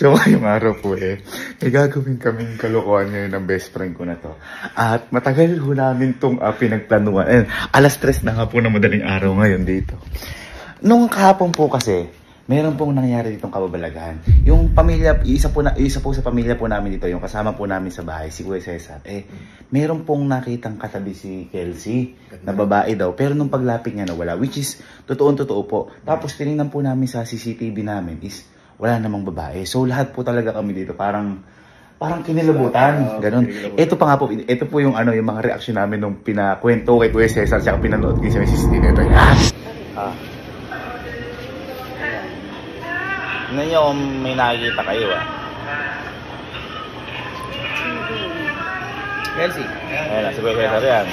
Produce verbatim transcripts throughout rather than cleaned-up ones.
So, ngayong araw po eh, may gagawin kaming kalokohan ngayon ng best friend ko na to. At matagal ho namin itong uh, pinagplanuan. Ayun, alas tres na nga po na madaling araw ngayon dito. Nung kahapon po kasi, meron pong nangyari ditong kababalaghan. Yung pamilya, isa po, na, isa po sa pamilya po namin dito, yung kasama po namin sa bahay, si Kuya Cesar, eh, meron pong nakitang katabi si Kelsey, na babae daw. Pero nung paglapit niya nawala, which is, totoong-totoo po. Tapos tinignan po namin sa C C T V namin is, wala namang babae. So lahat po talaga kami dito parang parang kinilabutan, ganun. Ito pa nga po, ito po yung ano, yung mga reaksyon namin nung pinakwento kay Kuya Cesar siya pinanood ko sa C C T V. Ito yan. Ah. Tingnan niyo kung may nakikita kayo ah. Kelsey. Ayan, si Kuya Cesar yan.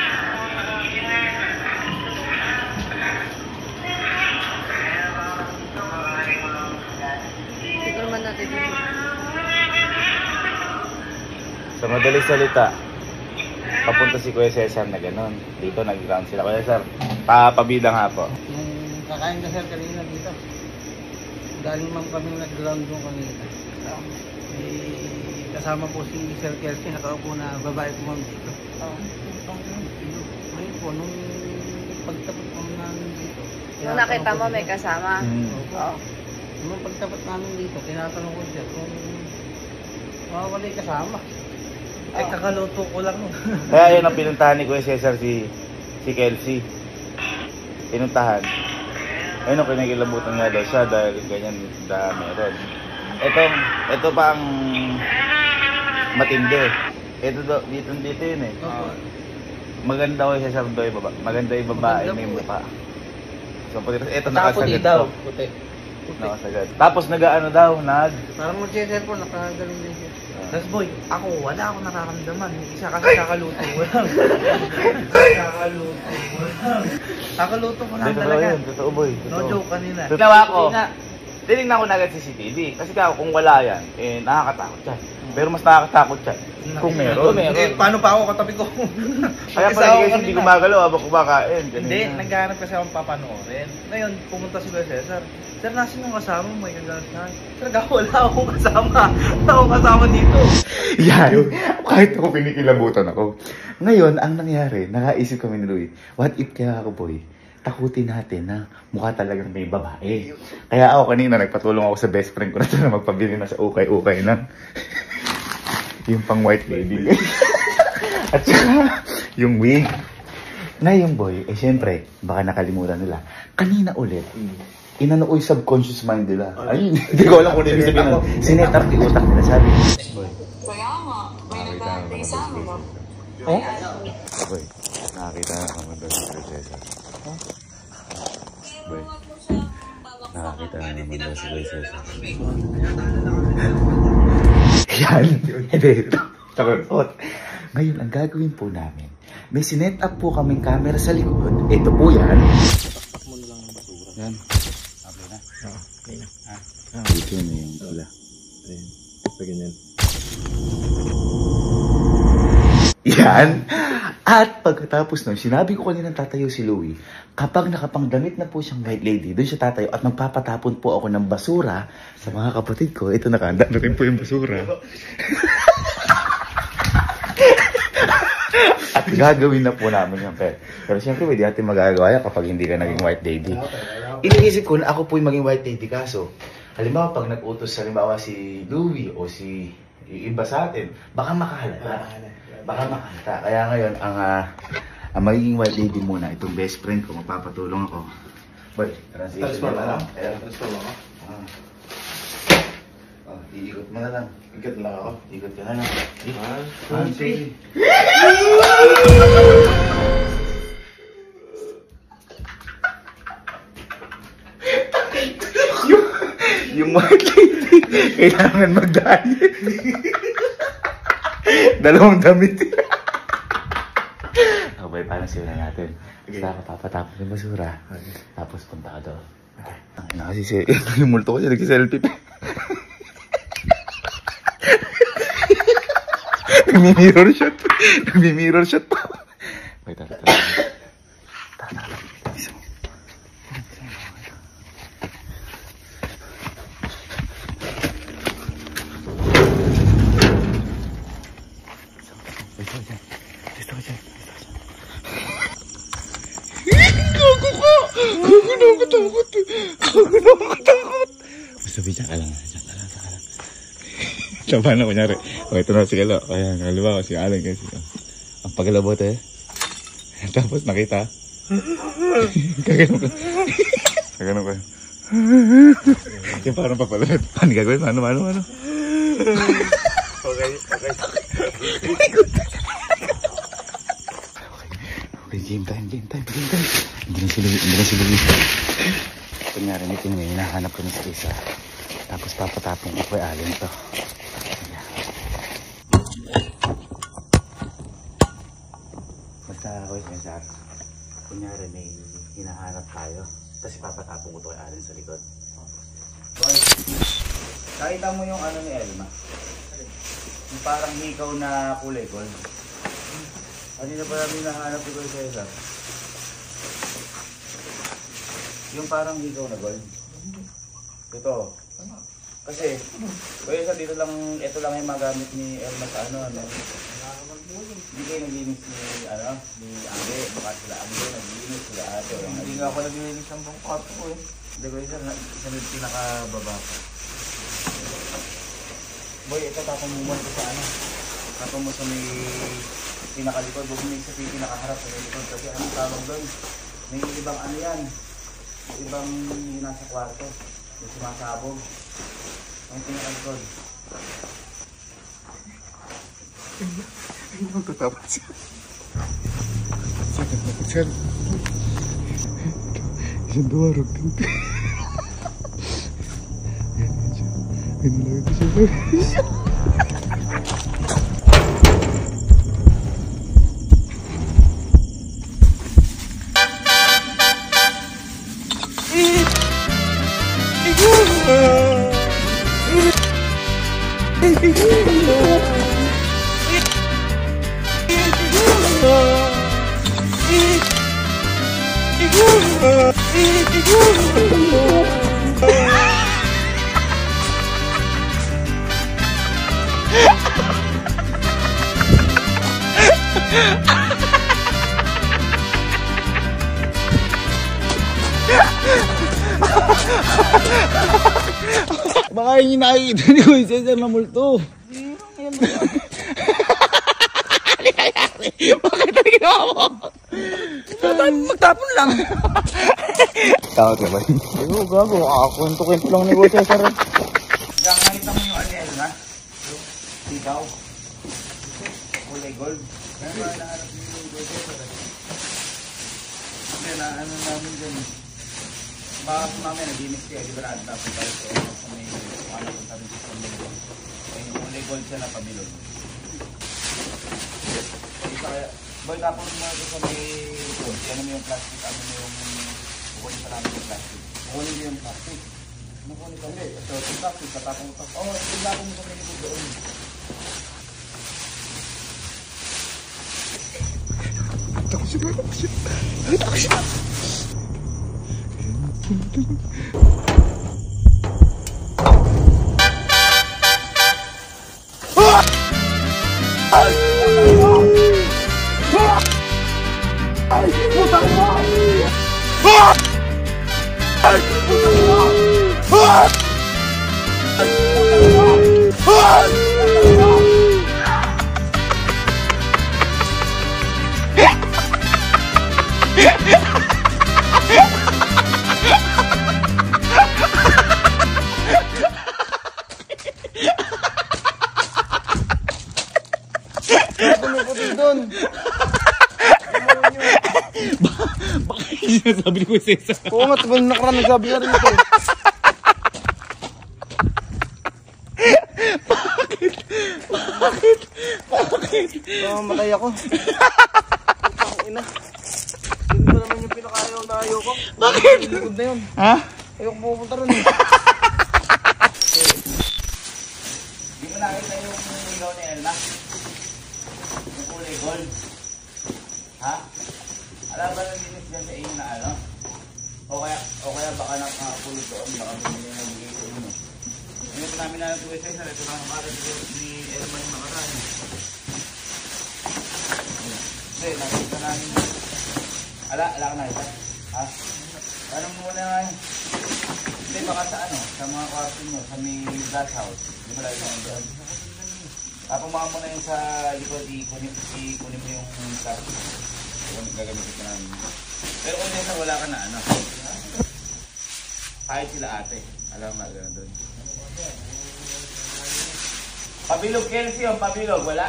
Sa madaling salita, papunta si Kuya Cesar na gano'n. Dito nag-ground sila. Kuya Cesar, papabida nga po. Yung kakain ka sir kanina dito. Galing man kami nag-ground doon kanina. Eh, kasama po si Sir Kelsey, nakaupo na babae po ma'am dito. Ngayon po, nung pagtapos po namin dito. Nung nakita mo may kasama? Hmm. Oo. Nung pagtapos namin dito, tinatanong ko siya kung mawawala yung kasama. Ay, kakaluto ko lang. Kaya yun ang pinuntahan ni Kuya Cesar si, si Kelsey. Pinuntahan. Ayun ang kinikilabutan nga daw siya dahil ganyan na meron. Ito, ito pa ang matindi. Ito do, dito, dito yun eh. Maganda ko yung Cesar do yung babae. Maganda yung babae, may mukha. So, ito nakasagad to. Puti. Nakasagad. Tapos nag-ano daw, nag... Parang mo siya po, nakagaling din siya. Tapos boy, ako wala akong nakaramdaman. Isa kasi kakaluto ko lang. Kakaluto ko lang. Kakaluto ko lang talaga. Yun, totoo boy. No joke kanina. Ginawa ko, tinignan ko na agad si C C T V. Kasi ka, kung wala yan, eh nakakatakot siya. Pero mas nakakatakot siya kung meron. Eh, paano pa ako katabi ko? Kaya pala kasi hindi gumagalaw habang kumakain. Hindi, naghahanap kasi akong papanoorin. Ngayon, pumunta si Kuya Cesar. Sir, nasin yung kasama mo? May kagalit na. Sir, wala akong kasama. Wala akong kasama dito. Yan. Kahit ako pinikilabutan ako. Ngayon, ang nangyari, nakaisip kami ni Louie, what if kaya ako boy, takutin natin na mukha talagang may babae. Kaya ako kanina, nagpatulong ako sa best friend ko na ito na magpabili na sa ukay-ukay ng yung pang white lady. At saka, yung wig. Ngayon boy, eh syempre, baka nakalimutan nila. Kanina ulit, inano ko yung subconscious mind nila. Ay, hindi ko alam kung ano yung sabihin na. Sinetar yung utak nila, sabi. Boy. Nakakita na naman daw si Cesar. Oh? Boy, nakakita na naman daw si Cesar. Boy, nakakita na naman daw si Cesar. Yan. Hindi. Takot. Ngayon, ang gagawin po namin, may sinet up po kaming camera sa likod. Ito po yan. Yan. Okay na? Oo. Okay na. Ha? Dito na yung pula. Ayan. Ganyan. Yan. At pagkatapos nun, sinabi ko kanina tatayo si Louie, kapag nakapangdamit na po siyang white lady, doon siya tatayo at magpapatapon po ako ng basura sa mga kapatid ko. Ito, nakahanda na rin po yung basura. At gagawin na po namin yung pet. Pero siyempre, hindi natin magagawa yan kapag hindi ka naging white lady. Iniisip ko na ako po yung maging white lady, kaso halimbawa pag nag-utos halimbawa si Louie o si iba sa atin, baka makahalata. Baka makalata. Kaya ngayon, ang, uh, ang magiging white lady muna, itong best friend ko, magpapatulong ako. Boy, transfer na lang. Transfer na lang. Ah. Oh, iikot mo na lang. Ikot lang ako. Ikot ka na lang. Ah, sige. yung, yung white lady, kailangan mag-diet. Dalawang damit. Okay, paano siya natin? Basta ako papatapon yung basura. Okay. Tapos punta ka doon. Okay. Ang ina kasi si... Yung multo ko siya, nagsiselfie pa. Nagmi-mirror shot. Nagmi-mirror shot pa. Wait, tara, tara. Tara, tara. nakakatakot. Ako nakakatakot. Sabi, dyan ka lang. Dyan ka lang, dyan ka lang. Tama na, kunyari. O, ito na si Kalo. Ayan, halimbawa, si Alan kasi. Ang pagalabot eh. Tapos nakita. Kaganon ka. Kaganon ka. Yung parang papalad. Ano gagawin? Paano, paano, paano? Okay, okay. Okay, game time, game time, game time. Hindi na sila, hindi na sila. Kunyari, ito yung hinahanap ko ni Isa. Tapos papatapong ko kay Allen to. Basta ako yung sa kunyari may hinahanap tayo. Tapos papatapong ko to kay Allen sa likod. Okay. Nakita mo yung ano ni Elma? Yung parang hikaw na kulay gold. Kanina pa namin hinahanap ko kay Cesar. Yung parang hikaw na gold. Ito. Kasi, kaya sa dito lang, ito lang yung magamit ni Elma sa ano, ano. Hindi kayo naglinis ni, ano, ni Ate. Baka sila Ate, naglinis sila Ate. Hindi nga ako naglinis ng buong kwarto ko eh. Hindi ko isa, isa na pinakababa ko. Boy, ito tapong mo mo sa ano. Tapong mo sa may pinakalikod. Huwag mo sa pinakaharap sa likod. Kasi anong tawag doon? May ibang ano yan. Ibang yung nasa kwarto. Yung sumasabog. Ang pinakalikod. Ay, magtatapos siya. Saan ka tapos yan? Isang duwarog dito. Yan, yan siya. Ay, nalawin siya. Nalawin siya. Baka yung nakikita ni Kuya Cesar na multo. Bakit ang ginawa mo? Magtapon lang. Takot ka ba? Ayun, gago. Kakunto-kwento lang ni Kuya Cesar. Kaya nakita mo yung ano na? Sigaw. Kulay gold. Kaya ba nahanap niyo yung Kuya Cesar? Kaya na ano namin dyan. Baka po namin nag-inis kayo, di ba na tapos tayo sa may ano yung tabi sa pamilyon. Ayun yung kulay gold siya na pamilyon. Kaya, boy, tapos mo ito sa may ito. Ano mo yung plastic, ano mo yung kukunin pa namin yung plastic. Kukunin mo yung plastic. Ano kukunin pa ulit? Ito, yung plastic, tatapong ito. Oo, oh, ito lapong mo sa may likod doon. Takot siya, takot siya. Takot siya. Baka yung sinasabi ni Kuya Cesar. Oo nga, tagal nakaraan nagsabi na rin ito. Bakit? Bakit? Bakit? Oo, matay ako. Ang ina. Yun ba naman yung pinakayaw na ayaw ko? Bakit? Likod na yun. Ha? Ayaw ko pupunta rin eh. Di mo nakita yung ilaw ni Elna? Yung kulay gold. Ha? Alam ba nang linis dyan sa inyo na ano? O kaya, o kaya baka nakapulot doon, baka bumili na bigay sa inyo. Ngayon po namin nalang tuwi sa isa, ito lang para ni Elma yung nakaraan. Hindi, nakita namin. Ala, ala ka nakita? Ha? Ano muna, hindi baka sa ano, sa mga kwarto nyo, sa may glass house. Hindi mo lagi naman doon. Tapamaka mo na yung sa likod, ikunin mo yung plastic. Yung gagamitin ka namin. Pero kung nasa wala ka na ano, kahit sila ate, alam mo na doon. Pabilog Kelsey yung pabilog, wala?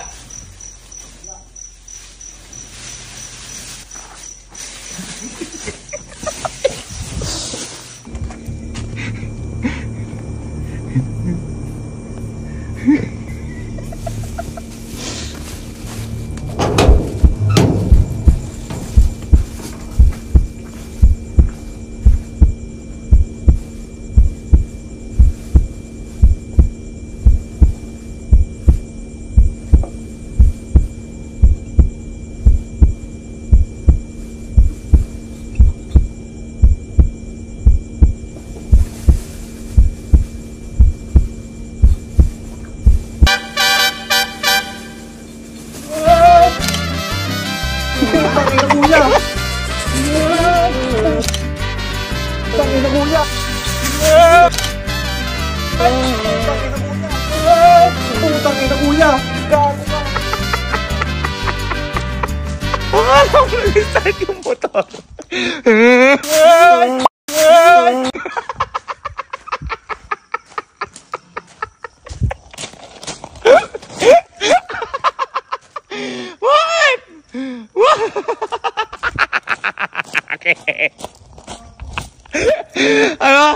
Paano mo nag-start yung motor? What? What? Okay. Ano?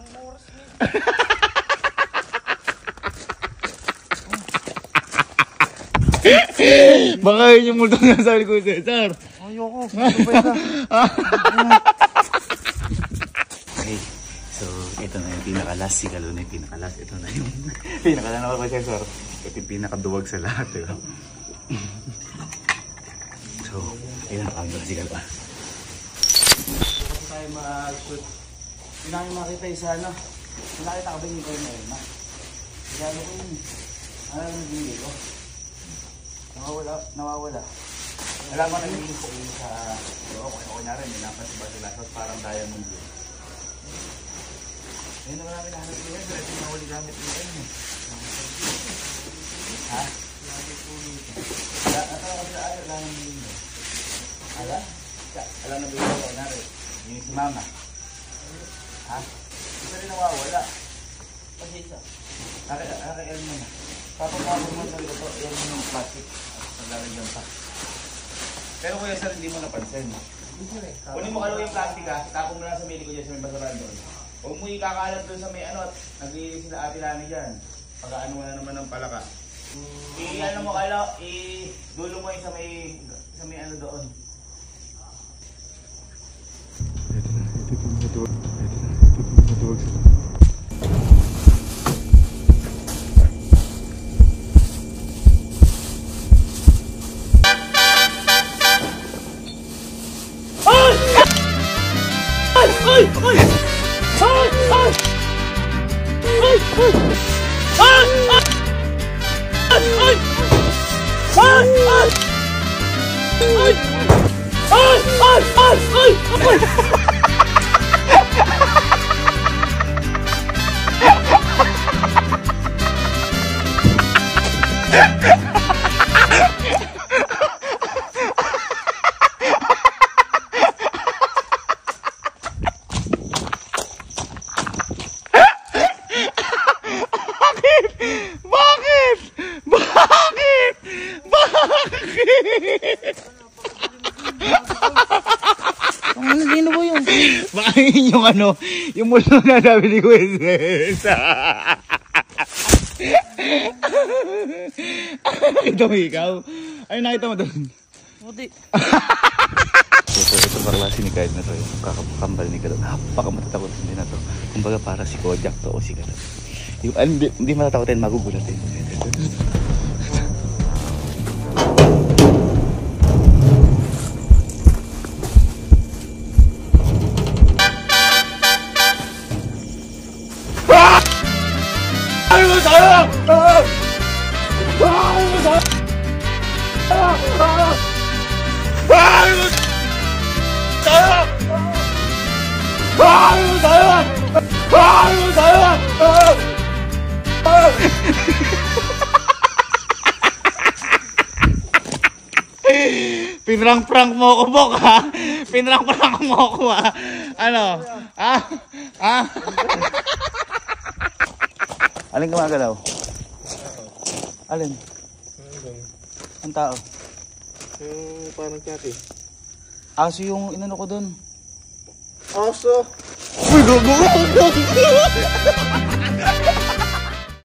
Baka yun yung multong nasabi ko, Cesar. Ayoko. Ito ba ito? Okay. So, ito na yung pinaka-last. Si Galo na yung pinaka-last. Ito na yung pinaka-last na ako, Cesar. Ito yung pinaka-duwag sa lahat. Diba? So, ayun na kami si Galo. Kasi tayo mag-shoot. Hindi namin makita yung sa ano. Nakita ka ba yung kayo na yun, ma? Kaya ano ko yun. Ano yung hindi ko? Nawawala, nawawala. Alam mo na yung sa iyo sa... Oo, kung ako na rin, nilapas ba sila sa parang diamond blue. Ayun naman namin nahanap ko yan, pero ito yung nawali gamit mo yan eh. Ha? Ala, ano ako sa ala, alam mo yun. Ala? Alam na ba yung ako na rin? Yung si mama. Ha? Ito rin nawawala. Pasisa. Naka-air mo na. Papapapag mo sa ito, yan yung plastic. Paglalagyan pa. Pero kuya sir, hindi mo napansin. Kunin mo kalaw yung plastic ha, tapong mo lang sa mili ko dyan sa may basurahan doon. Huwag mo ikakalat doon sa may ano at nag-iilis sila ate Lani dyan. Pag-ano mo na naman ng palaka. I-ano mo kalaw, i-dulo mo yung sa may, sa may ano doon. Ito na, ito na, ito na, ito na, ito na, ito na. Ay! Ay! Ay! Ay! Ay! Ay! Ay! Ay! Ay! Ay! Ay! Ay! Ay! Baka yun yung ano, yung multo na sabi ni Wes. Nakita mo ikaw? Ay, nakita mo doon? Hindi. Ito, ito ba klase ni Kyle na to? Yung kakambal ni Kyle. Napakamatatakot hindi na to. Kumbaga para si Kojak to o si Kyle. Yung hindi, hindi matatakotin, magugulatin. Ah! Ano tayo? Ano tayo? Pinrang-prank mo ako, Bok, ha? Pinrang-prank mo ako, ha? Ano? Ah? Ah? Alin gumagalaw? Alin? Ang tao? Yung parang kati. Aso yung inano ko dun. Aso! Uy, go, go, go, go!